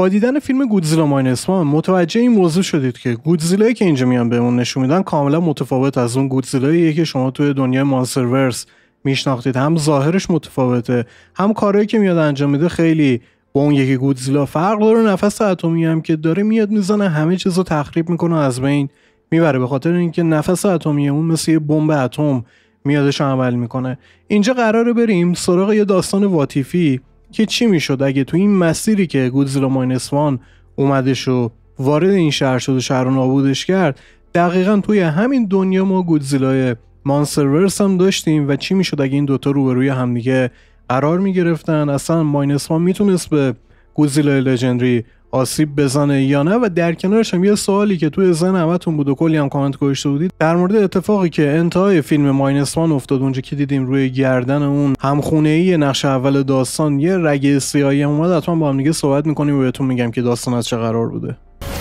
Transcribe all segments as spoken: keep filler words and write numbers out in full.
با دیدن فیلم گودزیلا ماینس وان متوجه این موضوع شدید که گودزیلایی که اینجا میان بهمون نشون میدن کاملا متفاوت از اون گودزیلاییه که شما توی دنیای مانسترورس میشناختید. هم ظاهرش متفاوته، هم کارهایی که میاد انجام میده خیلی با اون یکی گودزیلا فرق داره. نفس اتمی هم که داره میاد میزنه همه چیزو تخریب میکنه، از بین میبره، به خاطر اینکه نفس اتمی اون مثل یه بمب اتم میادش عمل میکنه. اینجا قراره بریم سراغ یه داستان واتیفی که چی میشد اگه تو این مسیری که گودزیلا ماینس وان اومدش و وارد این شهر شد و شهر رو نابودش کرد، دقیقاً توی همین دنیا ما گودزیلای مانسترورس هم داشتیم و چی میشد اگه این دوتا روبروی همدیگه قرار میگرفتن. اصلا ماینس وان میتونست به گودزیلای لژندری آسیب بزنه یا نه؟ و در کنارش هم یه سوالی که توی ذهن همتون بود و کلی هم کامنت گذاشته بودید در مورد اتفاقی که انتهای فیلم ماینس وان افتاد، اونجا که دیدیم روی گردن اون همخونه‌ای نقش اول داستان یه رگ سیاهی هم اومد. حتما با هم دیگه صحبت می‌کنیم و بهتون میگم که داستان از چه قرار بوده.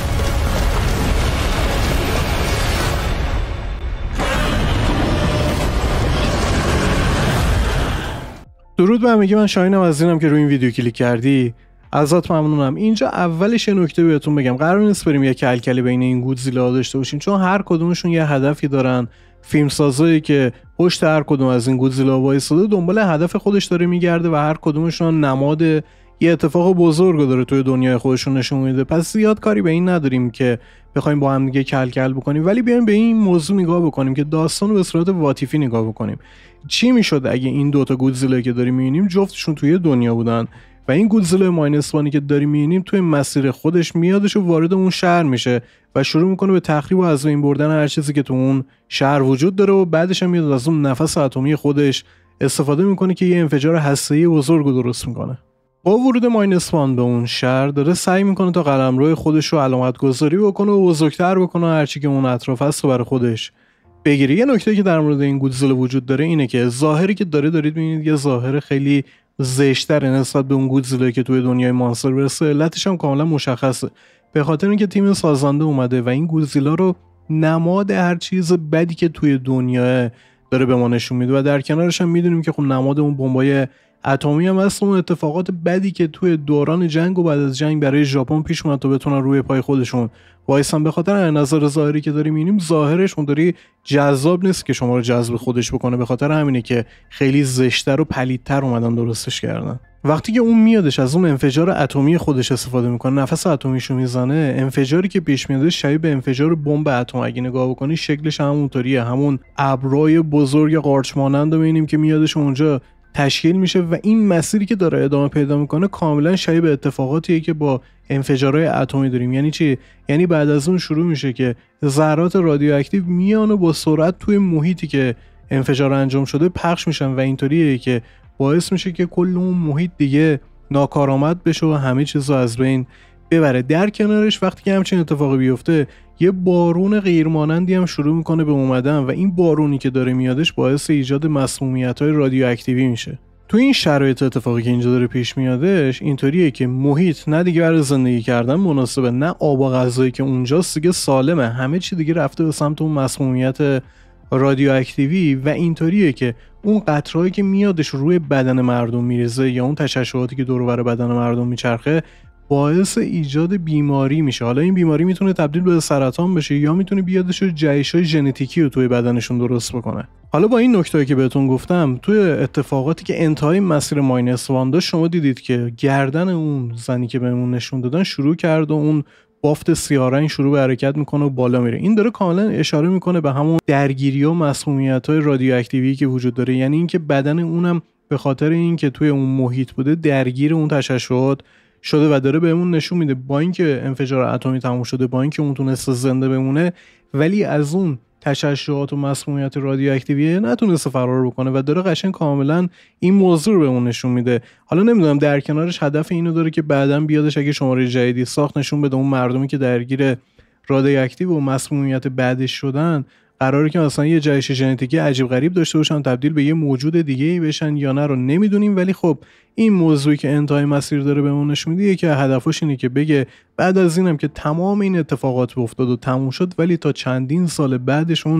درود به همگی، من شاهینم، از اینم که روی این ویدیو کلیک کردی ازت ممنونم. اینجا اولش یه نکته بهتون بگم، قرار نیست بریم یه کلکلی بین این گودزیلا داشته باشیم، چون هر کدومشون یه هدفی دارن. فیلمسازایی که پشت هر کدوم از این گودزیلا وایساده دنبال هدف خودش داره میگرده و هر کدومشون نماد یه اتفاق بزرگ داره توی دنیای خودشون نشون میده. پس زیاد کاری به این نداریم که بخوایم با هم دیگه کلکل بکنیم، ولی بیایم به این موضوع نگاه بکنیم که داستان رو به صورت واتیفی نگاه بکنیم. چی میشد اگه این دوتا گودزیلا که داریم میبینیم جفتشون توی دنیا بودن و این گودزیلا ماینس وانی که داریم می‌بینیم توی مسیر خودش میادش و وارد اون شهر میشه و شروع میکنه به تخریب و از بین بردن هر چیزی که تو اون شهر وجود داره و بعدش هم میاد از اون نفس اتمی خودش استفاده میکنه که یه انفجار هسته‌ای بزرگ رو درست میکنه. با ورود ماینس وان به اون شهر داره سعی میکنه تا قلمرو خودش رو علامت گذاری بکنه و بزرگتر بکنه هر چی که اون اطراف هست برای خودش بگیره. یه نکته که در مورد این گودزیلا وجود داره اینه که ظاهری که داره دارید می‌بینید یه ظاهر خیلی زشت‌تر نسبت به اون گودزیلا که توی دنیای مانستر برسه. علتش هم کاملا مشخصه، به خاطر اینکه تیم سازنده اومده و این گودزیلا رو نماد هر چیز بدی که توی دنیا داره به ما نشون میده و در کنارش هم میدونیم که خب نماد اون بمبای اتمی هم هست، اون اتفاقات بدی که توی دوران جنگ و بعد از جنگ برای ژاپن پیش اومد تا بتونن روی پای خودشون وایسن. به خاطر از نظر ظاهری که داریم می‌بینیم ظاهرش اونطوری جذاب نیست که شما رو جذب خودش بکنه، به خاطر همینه که خیلی زشت‌تر و پلیدتر اومدن درستش کردن. وقتی که اون میادش از اون انفجار اتمی خودش استفاده میکنه، نفس اتمیشو میزنه، انفجاری که پیش میاد شبیه به انفجار بمب اتم. اگه نگاه بکنی شکلش همونطوریه، همون ابرای بزرگ قارچ مانند رو می‌بینیم که میادش اونجا تشکیل میشه و این مسیری که داره ادامه پیدا میکنه کاملا شبیه به اتفاقاتیه که با انفجارهای اتمی داریم. یعنی چی؟ یعنی بعد از اون شروع میشه که ذرات رادیواکتیو میان و با سرعت توی محیطی که انفجار انجام شده پخش میشن و اینطوریه که باعث میشه که کل اون محیط دیگه ناکارآمد بشه و همه چیز رو از بین ببره. در کنارش وقتی که همچین اتفاقی بیفته یه بارون غیرمانندی هم شروع میکنه به اومدن و این بارونی که داره میادش باعث ایجاد مسمومیت‌های رادیواکتیوی میشه. تو این شرایط اتفاقی که اینجا داره پیش میادش اینطوریه که محیط نه دیگه برای زندگی کردن مناسبه، نه آب و غذایی که اونجاست دیگه سالمه، همه چی دیگه رفته به سمت اون مسمومیت رادیواکتیوی و اینطوریه که اون قطرهایی که میادش روی بدن مردم میریزه یا اون تشعشعاتی که دور و بر بدن مردم میچرخه باعث ایجاد بیماری میشه. حالا این بیماری میتونه تبدیل به سرطان بشه یا میتونه بیادش جهش‌های ژنتیکی رو توی بدنشون درست بکنه. حالا با این نکته‌ای که بهتون گفتم توی اتفاقاتی که انتهای مسیر ماینس وان داشت شما دیدید که گردن اون زنی که بهمون نشون دادن شروع کرد و اون بافت سیاه‌رنگ شروع به حرکت میکنه و بالا میره. این داره کاملا اشاره میکنه به همون درگیری و مسمومیت‌های رادیواکتیوی که وجود داره، یعنی اینکه بدن اونم به خاطر اینکه توی اون محیط بوده درگیر اون تشعشعات شده و داره بهمون نشون میده با اینکه انفجار اتمی تموم شده، با اینکه اون تونسته زنده بمونه، ولی از اون تشعشعات و مسمومیت رادیواکتیوی نتونسته فرار بکنه و داره قشنگ کاملا این موضوع رو بهمون نشون میده. حالا نمیدونم در کنارش هدف اینو داره که بعداً بیادش اگه شماره جدیدی ساخت نشون بده اون مردمی که درگیر رادیواکتیو و مسمومیت بعدش شدن قراره که مثلا یه جهش ژنتیکی عجیب غریب داشته باشن، تبدیل به یه موجود دیگه‌ای بشن یا نه رو نمیدونیم، ولی خب این موضوعی که انتهای مسیر داره بهمون نشون میده که هدفش اینه که بگه بعد از اینم که تمام این اتفاقات افتاد و تموم شد، ولی تا چندین سال بعدش اون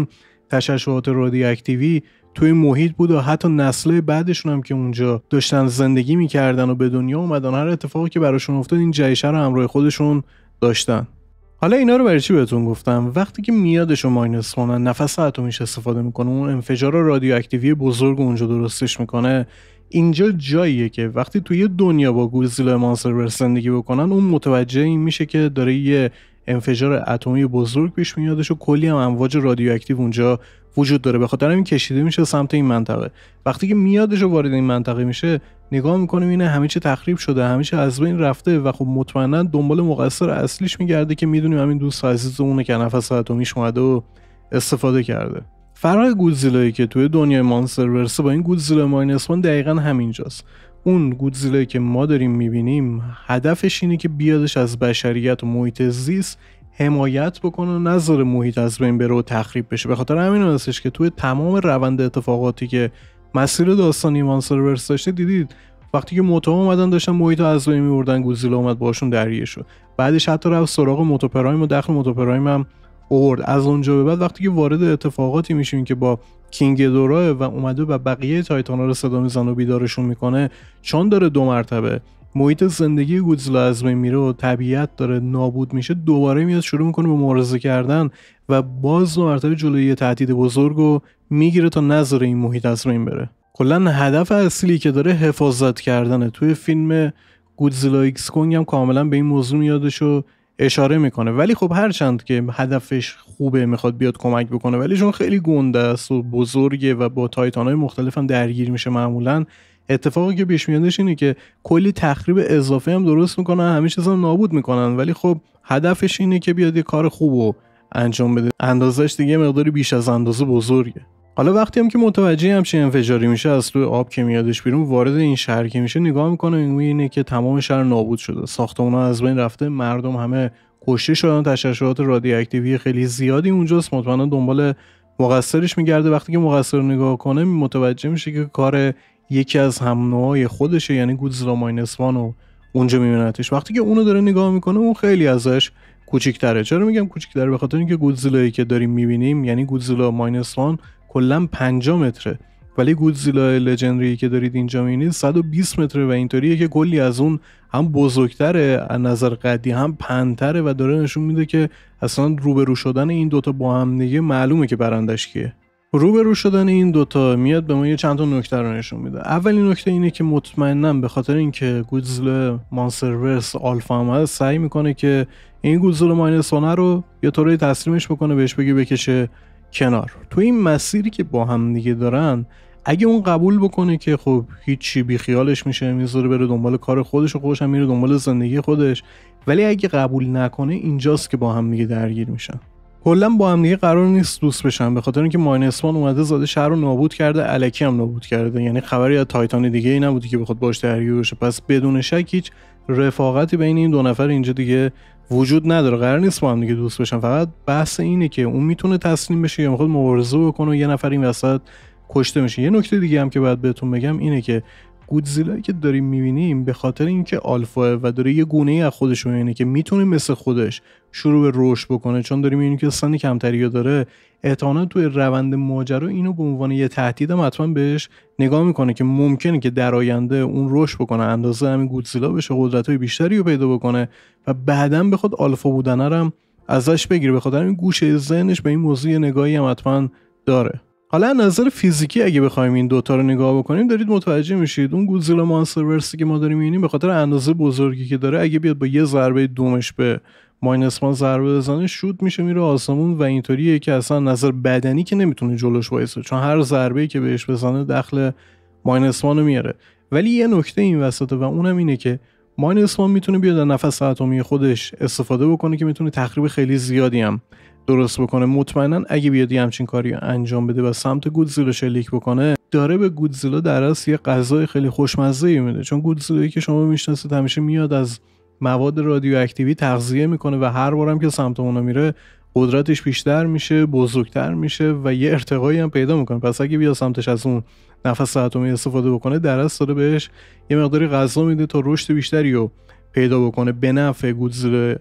تشعشعات رادیواکتیوی توی محیط بود و حتی نسل‌های بعدشون هم که اونجا داشتن زندگی میکردن و به دنیا اومدن، هر اتفاقی که براشون افتاد این جیشه رو همراه خودشون داشتن. حالا اینا رو برای چی بهتون گفتم؟ وقتی که میادش و ماینس وان نفس اتمیش استفاده میکنه، اون انفجار رادیواکتیوی بزرگ اونجا درستش میکنه، اینجا جاییه که وقتی توی دنیا با گودزیلا مانسترورس زندگی بکنن اون متوجه این میشه که داره یه انفجار اتمی بزرگ پیش میادش و کلی هم امواج رادیواکتیو اونجا وجود داره، به خاطر همین کشیده میشه سمت این منطقه. وقتی که میادش و وارد این منطقه میشه نگاه میکنه اینه همه چی تخریب شده، همه چی از بین رفته و خب مطمئنا دنبال مقصر اصلیش میگرده که میدونیم همین دوست عزیز اونه که نفس اتمیش اومده و استفاده کرده. فرق گودزیلایی که توی دنیای مانسترورس با این گودزیلا ماینس وان دقیقاً همینجاست. اون گودزیلایی که ما داریم میبینیم هدفش اینه که بیادش از بشریت و محیط زیست حمایت بکنه و نذاره محیط از بین بره و تخریب بشه. به خاطر همین هستش که توی تمام روند اتفاقاتی که مسیر داستانی مانسترورس داشته دیدید وقتی که موتو اومدن داشتن محیط از بین میبردن، گودزیلا اومد باشون درگیر شد. بعدش حتی رفت سراغ موتو پرایم و داخل موتو پرایم هم آورد. از اونجا به بعد وقتی که وارد اتفاقاتی میشیم که با کینگ دورا و اومده و بقیه تایتانا رو صدا میزنه و بیدارشون میکنه، چون داره دو مرتبه محیط زندگی گودزیلا از بین میره و طبیعت داره نابود میشه، دوباره میاد شروع میکنه به مبارزه کردن و باز دو مرتبه جلوی تهدید بزرگو میگیره تا نذاره این محیط از بین بره. کلا هدف اصلی که داره حفاظت کردنه. توی فیلم گودزیلا ایکس کونگ هم کاملا به این موضوع میادشو اشاره میکنه، ولی خب هرچند که هدفش خوبه میخواد بیاد کمک بکنه ولی چون خیلی گنده است و بزرگه و با تایتان‌های مختلف هم درگیر میشه، معمولا اتفاقی که پیش میادش اینه که کلی تخریب اضافه هم درست میکنن، همه چیزا نابود میکنن، ولی خب هدفش اینه که بیاد یه کار خوبو انجام بده. اندازش دیگه مقداری بیش از اندازه بزرگه. حالا وقتی هم که متوجه همچین انفجاری میشه، از توی آب که میادش بیرون وارد این شهر که میشه، نگاه میکنه اینه که تمام شهر نابود شده، ساختمان‌ها از بین رفته، مردم همه کشته شدن، تشعشعات رادیواکتیوی خیلی زیادی اونجاست. مطمئنا دنبال مقصرش میگرده. وقتی که مقصر رو نگاه کنه متوجه میشه که کار یکی از هم‌نوعای خودشه، یعنی گودزیلا ماینس وان رو اونجا میبینتش. وقتی که اونو داره نگاه میکنه اون خیلی ازش کوچیک‌تره. چرا میگم کوچیک‌تره؟ به خاطر اینکه گودزیلایی که داریم میبینیم یعنی گودزیلا ماینس وان کلا پنجاه متره، ولی گودزیلا لژندری که دارید اینجا میبینید صد و بیست متره و اینطوریه که کلی از اون هم بزرگتره از نظر قدی، هم پنتره و داره نشون میده که اصلا روبرو شدن این دوتا با هم دیگه معلومه که برندش کیه. روبرو شدن این دوتا میاد به ما یه چند تا نکته رو نشون میده. اولین نکته اینه که مطمئنا به خاطر اینکه گودزیلا مانسترورس آلفا هم سعی میکنه که این گودزیلا ماینس وان رو یه طوری تسلیمش بکنه، بهش بگه بکشه کنار. تو این مسیری که با هم دیگه دارن، اگه اون قبول بکنه که خب هیچی، بی خیالش میشه، میذاره بره دنبال کار خودش و خودش هم میره دنبال زندگی خودش، ولی اگه قبول نکنه اینجاست که با هم دیگه درگیر میشن. کلا با هم دیگه قرار نیست دوست بشن، به خاطر اینکه ماینس وان اومده زاده شهر رو نابود کرده، الکی هم نابود کرده، یعنی خبری از تایتان دیگه ای نبودی که بخواد باش درگیر بشه. پس بدون شک هیچ رفاقتی بین این دو نفر اینجا دیگه وجود نداره، قرار نیست با هم دیگه دوست بشن. فقط بحث اینه که اون میتونه تسلیم بشه یا میخواد مبارزه بکنه و یه نفر این وسط کشته میشه. یه نکته دیگه هم که باید بهتون بگم اینه که گودزیلایی که داریم میبینیم به خاطر اینکه آلفا و داره یه گونه ای از خودش میبینه که میتونه مثل خودش شروع به رشد بکنه، چون داریم میبینیم که سن کمتری داره، احتمالاً توی روند ماجرا اینو به عنوان یه تهدید هم حتما بهش نگاه میکنه که ممکنه که در آینده اون رشد بکنه، اندازه همین گودزیلا بشه، قدرت‌های بیشتری رو پیدا بکنه و بعداً بخواد آلفا بودن رو هم ازش بگیره. به خاطر این گوشه ذهنش به این موضوع نگاهی هم حتما داره. حالا از نظر فیزیکی اگه بخوایم این دوتا رو نگاه بکنیم، دارید متوجه میشید اون گودزیلا مانسترورسی که ما داریم می‌بینیم به خاطر اندازه بزرگی که داره، اگه بیاد با یه ضربه دومش به ماینس وان ضربه بزنه شوت میشه میره آسمون و اینطوریه که اصلا نظر بدنی که نمیتونه جلوش وایسه، چون هر ضربه‌ای که بهش بزنه داخل ماینس وان رو میاره. ولی یه نکته این وسطه و اونم اینه که ماینس وان میتونه بیاد از نفس اتمی خودش استفاده بکنه که میتونه تخریب خیلی زیادی هم درست بکنه. مطمئنا اگه بیاد همچین کاری انجام بده و سمت گودزیلا شلیک بکنه، داره به گودزیلا در اصل یه غذای خیلی خوشمزه‌ای میده، چون گودزیلایی که شما میشناسید همیشه میاد از مواد رادیواکتیوی تغذیه میکنه و هر بارم که سمت اونها میره قدرتش بیشتر میشه، بزرگتر میشه و یه ارتقایی هم پیدا میکنه. پس اگه بیاد سمتش از اون نفس اتمی استفاده بکنه، در اصل داره بهش یه مقداری غذا میده تا رشد بیشتری رو پیدا بکنه به نفع گودزیلا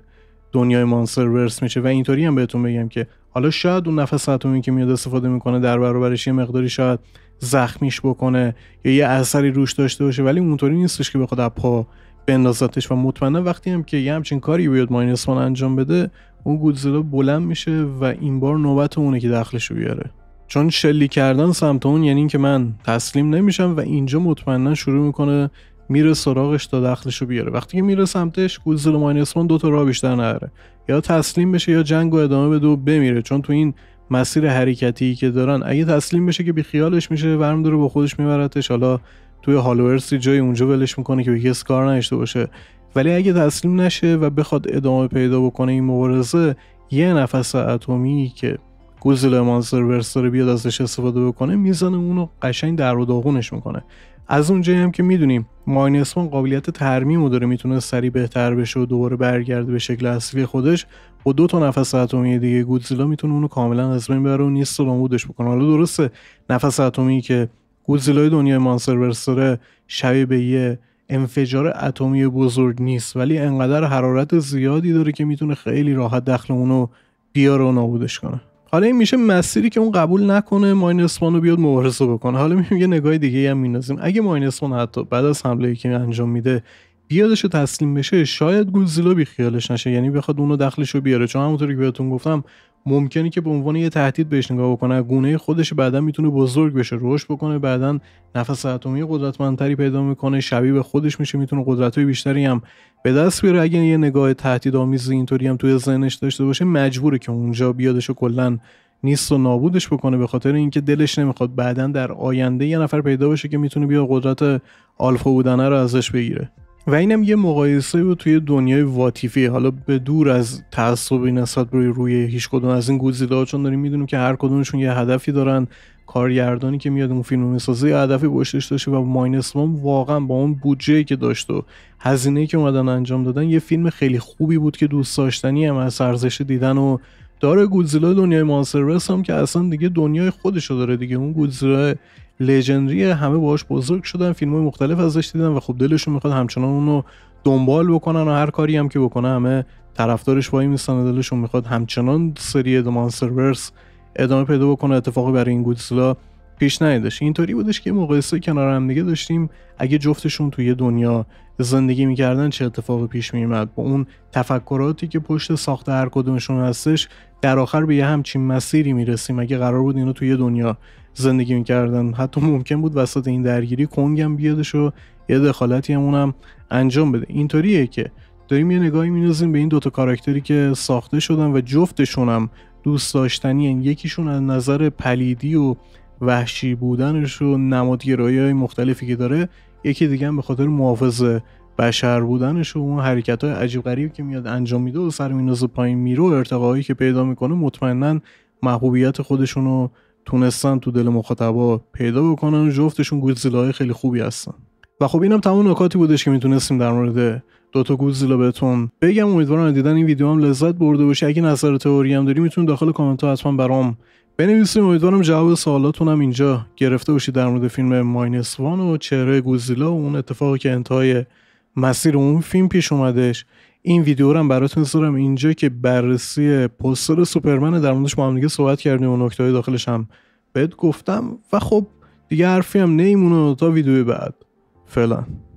دنیای مانسترورس میشه. و اینطوری هم بهتون بگم که حالا شاید اون نفس اتمی که میاد استفاده میکنه در برابرش یه مقداری شاید زخمیش بکنه یا یه اثری روش داشته باشه، ولی اونطوری نیستش که بخواد از پا بندازتش. و مطمئنا وقتی هم که یه همچین کاری بیاد ماینس وان انجام بده، اون گودزیلا بلند میشه و این بار نوبت اونه که دخلشو بیاره، چون شلی کردن سمت اون یعنی این که من تسلیم نمیشم و اینجا مطمئنا شروع میکنه میره سراغش تا دخلشو بیاره. وقتی که میره سمتش، گودزیلا ماینس وان دو تا راه بیشتر نداره، یا تسلیم بشه یا جنگو ادامه بده و بمیره، چون تو این مسیر حرکتی که دارن اگه تسلیم بشه که بی خیالش میشه، ورم داره با خودش میبرتش، حالا توی هالوورسی جای اونجا ولش میکنه که بگه کار نداشته باشه. ولی اگه تسلیم نشه و بخواد ادامه پیدا بکنه این مبارزه، یه نفس اتمی که گودزیلا مانسترورس داره بیاد ازش استفاده بکنه، میزنه اونو قشنگ در و داغونش میکنه. از اونجایی هم که میدونیم ماینس وان قابلیت ترمیمو داره، میتونه سریع بهتر بشه و دوباره برگرده به شکل اصلی خودش، با دو تا نفس اتمی دیگه گودزیلا میتونه اونو کاملا از بین ببره و نیست و نابودش بکنه. حالا درسته نفس اتمی که گودزیلای دنیای مانسترورس داره شبیه به یه انفجار اتمی بزرگ نیست، ولی انقدر حرارت زیادی داره که میتونه خیلی راحت داخل اونو بیاره و نابودش کنه. حالا این میشه مسیری که اون قبول نکنه ماینس وان رو بیاد مبارزه بکنه. حالا میگیم یه نگاه دیگه هم میندازیم، اگه ماینس وان حتی بعد از حمله‌ای که انجام میده بیادش تسلیم بشه، شاید گودزیلا بی خیالش نشه، یعنی بخواد اونو داخلشو بیاره، چون همونطوری که بهتون گفتم ممکنه که به عنوان یه تهدید بهش نگاه بکنه، گونه خودش بعداً میتونه بزرگ بشه، رشد بکنه، بعداً نفس اتمی قدرتمندتری پیدا میکنه، شبیه به خودش میشه، میتونه قدرت‌های بیشتری هم به دست بیاره. اگه یه نگاه تهدیدآمیز اینطوری هم توی ذهنش داشته باشه، مجبوره که اونجا بیادش کلاً نیست و نابودش بکنه، به خاطر اینکه دلش نمیخواد بعداً در آینده یه نفر پیدا بشه که میتونه بیا قدرت آلفا بودنه رو ازش بگیره. و اینم یه مقایسه بود توی دنیای واتیفی، حالا به دور از تعصبی نسبت به روی هیچ کدوم از این گودزیلا، چون داریم میدونیم که هر کدومشون یه هدفی دارن، کارگردانی که میاد اون فیلمو میسازه یه هدفی پشتش داشته و ماینس وان واقعا با اون بودجه‌ای که داشت و هزینه‌ای که اومدن انجام دادن یه فیلم خیلی خوبی بود که دوست داشتنی هم از ارزش دیدن و داره. گودزیلا دنیای مانسترورس هم که اصلا دیگه دنیای خودشو داره دیگه، اون گودزیلا لژندری، همه باهاش بزرگ شدن، فیلم‌های مختلف ازش دیدن و خب دلشون میخواد همچنان اونو دنبال بکنن و هر کاری هم که بکنه همه طرفدارش وای میستن و دلشون میخواد همچنان سری مانسترورس ادامه پیدا بکنه. اتفاقی برای این گودزیلا پیش نیادش. اینطوری بودش که مقایسه کنار هم دیگه داشتیم، اگه جفتشون توی دنیا زندگی میکردن چه اتفاقی پیش میومد، با اون تفکراتی که پشت ساخت هر کدومشون هستش در آخر به یه همچین مسیری میرسیم. اگه قرار بود اینا توی دنیا زندگی میکردن، حتی ممکن بود وسط این درگیری کنگم بیادش و یه دخالتی هم اونم انجام بده. اینطوریه که داریم یه نگاهی میندازیم به این دوتا کاراکتری که ساخته شدن و جفتشون هم دوست داشتنی هن. یکیشون از نظر پلیدی و وحشی بودنش و نمادگرایی‌های مختلفی که داره، یکی دیگه هم به خاطر محافظ بشر بودنش و اون حرکت‌های عجیب غریبی که میاد انجام میده و سر میندازه پایین میره و ارتقایی که پیدا میکنه، مطمئناً محبوبیت خودشونو تونستن تو دل مخاطبا پیدا بکنن و جفتشون گودزیلاهای خیلی خوبی هستن. و خب اینم تمام نکاتی بودش که میتونستیم در مورد دوتا گودزیلا بهتون بگم. امیدوارم دیدن این ویدیو هم لذت برده باشه. اگه نظر تئوری هم داری میتونید داخل کامنت ها حتما برام بنویسید. امیدوارم جواب سوالاتون هم اینجا گرفته باشید در مورد فیلم ماینس وان و چهره گودزیلا و اون اتفاقی که انتهای مسیر اون فیلم پیش اومدش. این ویدیو رو هم براتون میذارم اینجا که بررسی پوستر سوپرمن، در موردش با هم دیگه صحبت کردیم و نکته‌های داخلش هم بهت گفتم. و خب دیگه حرفی هم نمیمونه تا ویدیو بعد. فعلا